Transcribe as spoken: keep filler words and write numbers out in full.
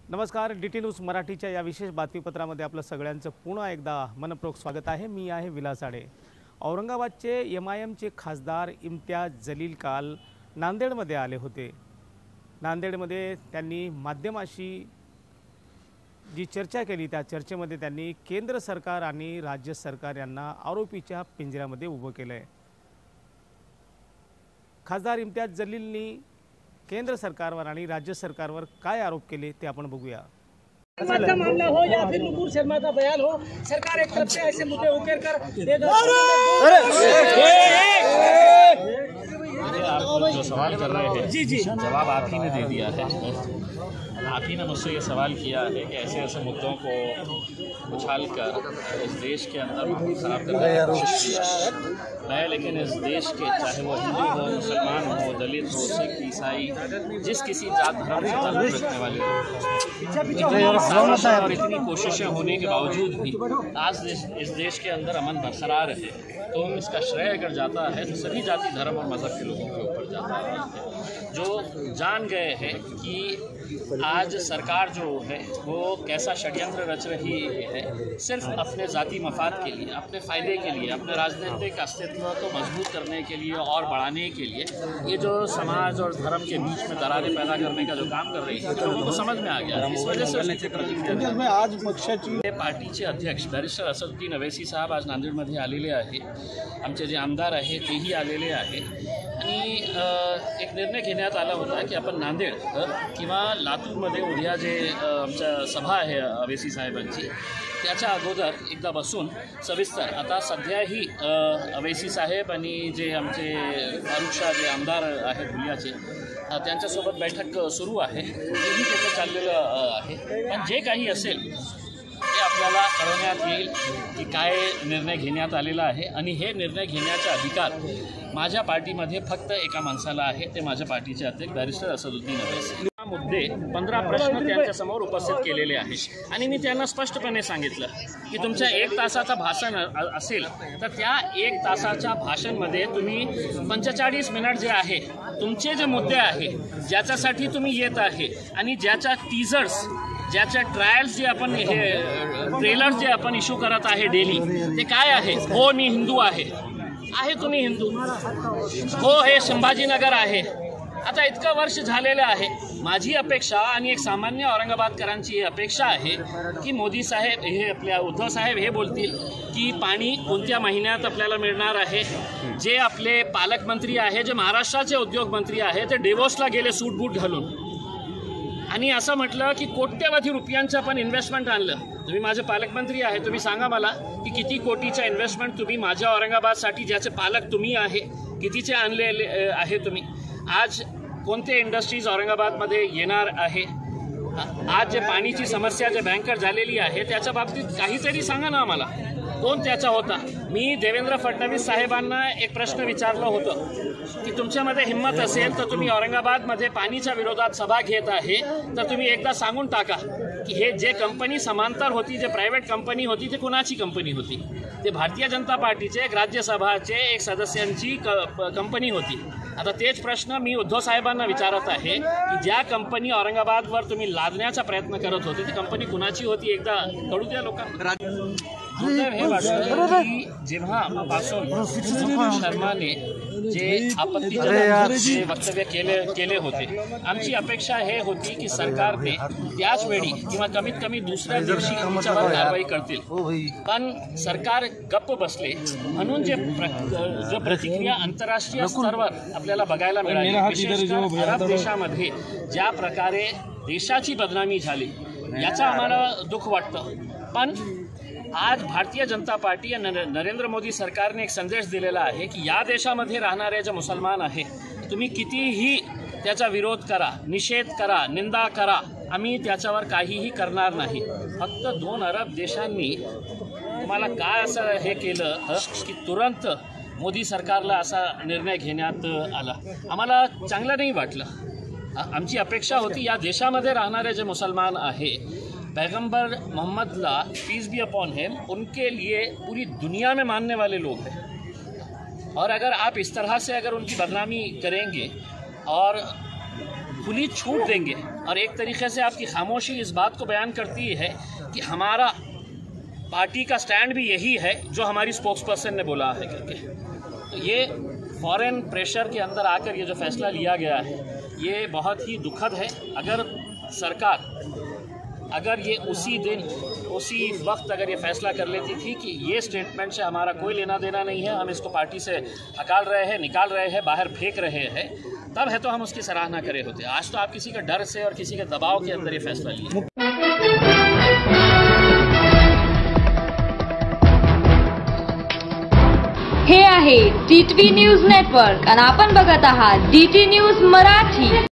नमस्कार, D T news मराठीच्या या विशेष बातमीपत्रामध्ये आपलं सगळ्यांचं पुन्हा एकदा मनपूर्वक स्वागत आहे। मी आहे विलास आडे। औरंगाबादचे एम आय एमचे खासदार इम्तियाज जलील काल नांदेडमध्ये आले होते। नांदेडमध्ये त्यांनी माध्यमाशी जी चर्चा केली त्या चर्चेमध्ये त्यांनी केंद्र सरकार आणि राज्य सरकार यांना आरोपीच्या पिंजऱ्यामध्ये उभं केलंय। खासदार इम्तियाज जलीलनी केंद्र सरकारवर आणि राज्य सरकारवर काय आरोप केले ते आपण बघूया। का मामला हो या फिर नुपुर शर्मा का बयान हो, सरकार एक तरफ से ऐसे मुद्दे उकेर कर आप जो सवाल कर रहे हैं जी जी जवाब आप ही ने दे दिया है। आप ही ने मुझसे ये सवाल किया है कि ऐसे ऐसे मुद्दों को उछाल कर इस देश के अंदर माहौल खराब करने की कोशिश की है। मैं लेकिन इस देश के, चाहे वो हिंदू हो, मुसलमान हो, दलित हो, सिख, ईसाई, जिस किसी जात धर्म से ताल्लुक रखने वाले लोग, और इतनी कोशिशें होने के बावजूद भी आज इस देश के अंदर अमन बरकरार है, तो इसका श्रेय अगर जाता है तो सभी जाति धर्म और मज़हब के लोगों के ऊपर जाता है, जो जान गए हैं कि आज सरकार जो है वो कैसा षड्यंत्र रच रही है सिर्फ अपने ज़ाती मफाद के लिए, अपने फ़ायदे के लिए, अपने राजनीतिक अस्तित्व को मजबूत करने के लिए और बढ़ाने के लिए ये जो समाज और धर्म के बीच में दरारें पैदा करने का जो काम कर रही है तो लोगों को समझ में आ गया। इस वजह से उसकी प्रतिक्रिया आज पक्षाची पार्टीचे अध्यक्ष बॅरिस्टर असदुद्दीन अवैसी साहेब आज नांदेडमध्ये आलेले आहे। आमचे जे आमदार आहे तेही आलेले आहे आणि एक निर्णय घेण्यात आला होता की आपण नांदेड किंवा लातूरमध्ये उद्या जे आमच्या सभा आहे अवैसी साहेबांची त्याच्या अगोदर एकदा बसून सविस्तर, आता सध्याही अवैसी साहेब आणि जे आमचे फारुख शाह जे आमदार आहेत धुळ्याचे त्यांच्यासोबत बैठक सुरू आहे, तेही त्याचं चाललेलं आहे। पण जे काही असेल ते आपल्याला कळवण्यात येईल की काय निर्णय घेण्यात आलेला आहे आणि हे निर्णय घेण्याचा अधिकार माझ्या पार्टीमध्ये फक्त एका माणसाला आहे, ते माझ्या पार्टीचे अध्यक्ष बॅरिस्टर असदुद्दीन अवैसी। मुद्दे पंधरा प्रश्न त्यांच्यासमोर उपस्थित केलेले आहेत आणि मी त्यांना स्पष्टपणे सांगितलं की तुमच्या एक तासाचा भाषण असेल तर त्या एक तासाच्या भाषणमध्ये तुम्ही पंचेचाळीस मिनिट जे आहे तुमचे जे मुद्दे आहे ज्याच्यासाठी तुम्ही येत आहे आणि ज्याच्या टीजर्स, ज्याच्या ट्रायल्स जे आपण हे ट्रेलर्स जे आपण इश्यू करत आहे डेली, ते काय आहे? हो मी हिंदू आहे, आहे तुम्ही हिंदू, हो हे संभाजीनगर आहे। आता इतकं वर्ष झालेलं आहे। माझी अपेक्षा आणि एक सामान्य औरंगाबादकरांची अपेक्षा आहे की मोदी साहेब हे आपल्या उद्धव साहेब हे बोलतील की पाणी कोणत्या महिन्यात आपल्याला मिळणार आहे। जे आपले पालकमंत्री आहे, जे महाराष्ट्राचे उद्योगमंत्री आहे, ते डेवोसला गेले सूट बूट घालून आणि असं म्हटलं की कोट्यवधी रुपयांचं पण इन्व्हेस्टमेंट आणलं। तुम्ही माझे पालकमंत्री आहे, तुम्ही सांगा मला की किती कोटीचं इन्व्हेस्टमेंट तुम्ही माझ्या औरंगाबादसाठी, ज्याचे पालक तुम्ही आहे, कितीचे आणलेले आहे तुम्ही। आज कोणते इंडस्ट्रीज औरंगाबादमध्ये येणार आहे? आज जे पाणीची समस्या जे भयंकर झालेली आहे त्याच्या बाबतीत काहीतरी सांगा ना आम्हाला, कोण त्याचा होता? मी देवेंद्र फडणवीस साहेबांना एक प्रश्न विचारलं होतं की तुमच्यामध्ये हिंमत असेल तर तुम्ही औरंगाबादमध्ये पाणीच्या विरोधात सभा घेत आहे तर तुम्ही एकदा सांगून टाका की हे जे कंपनी समांतर होती, जे प्रायव्हेट कंपनी होती, ते कुणाची कंपनी होती? ते भारतीय जनता पार्टीचे एक राज्यसभाचे एक सदस्यांची कंपनी होती। आता तेच प्रश्न मी उद्धव साहेबांना विचारत आहे की ज्या कंपनी औरंगाबादवर तुम्ही लादण्याचा प्रयत्न करत होते ती कंपनी कुणाची होती? एकदा कळू द्या लोकांना। दुर्दैव हे वाटतं की जेव्हापासून शर्माने जे आपत्तीजनक जे वक्तव्य केले केले होते, आमची अपेक्षा हे होती की सरकारने त्याच वेळी किंवा कमीत कमी दुसऱ्या दिवशी त्याच्यावर कारवाई करतील, पण सरकार गप्प बसले म्हणून जे जो प्रतिक्रिया आंतरराष्ट्रीय स्तरावर आपल्याला बघायला मिळाली, विशेषतः अरब देशामध्ये ज्या प्रकारे देशाची बदनामी झाली याचा आम्हाला दुःख वाटतं। पण आज भारतीय जनता पार्टी या नरेंद्र मोदी सरकारने एक संदेश दिलेला आहे की या देशामध्ये राहणारे जे मुसलमान आहे तुम्ही कितीही त्याचा विरोध करा, निषेध करा, निंदा करा, आम्ही त्याच्यावर काहीही करणार नाही। फक्त दोन अरब देशांनी तुम्हाला काय असं हे केलं की तुरंत मोदी सरकारला असा निर्णय घेण्यात आला, आम्हाला चांगलं नहीं वाटलं। आमची अपेक्षा होती या देशामध्ये राहणारे जे मुसलमान आहे, पैगंबर मोहम्मदला पीस बी अपॉन हिम, उनके लिए पूरी दुनिया में मानने वाले लोग हैं, और अगर आप इस तरह से अगर उनकी बदनामी करेंगे और खुली छूट देंगे। और एक तरीके से आपकी खामोशी इस बात को बयान करती है कि हमारा पार्टी का स्टैंड भी यही है जो हमारी स्पोक्स पर्सन ने बोला है करके। तो ये फॉरेन प्रेशर के अंदर आकर ये जो फैसला लिया गया है ये बहुत ही दुखद है। अगर सरकार अगर ये उसी दिन उसी वक्त अगर ये फैसला कर लेती थी कि ये स्टेटमेंट से हमारा कोई लेना देना नहीं है, हम इसको पार्टी से हकाल रहे हैं, निकाल रहे हैं, बाहर फेंक रहे हैं, तब है तो हम उसकी सराहना करे होते। आज तो आप किसी के डर से और किसी के दबाव के अंदर ये फैसला लिए। हे आहे D T V news network आणि आपण बघत आहात डी टी न्यूज मराठी।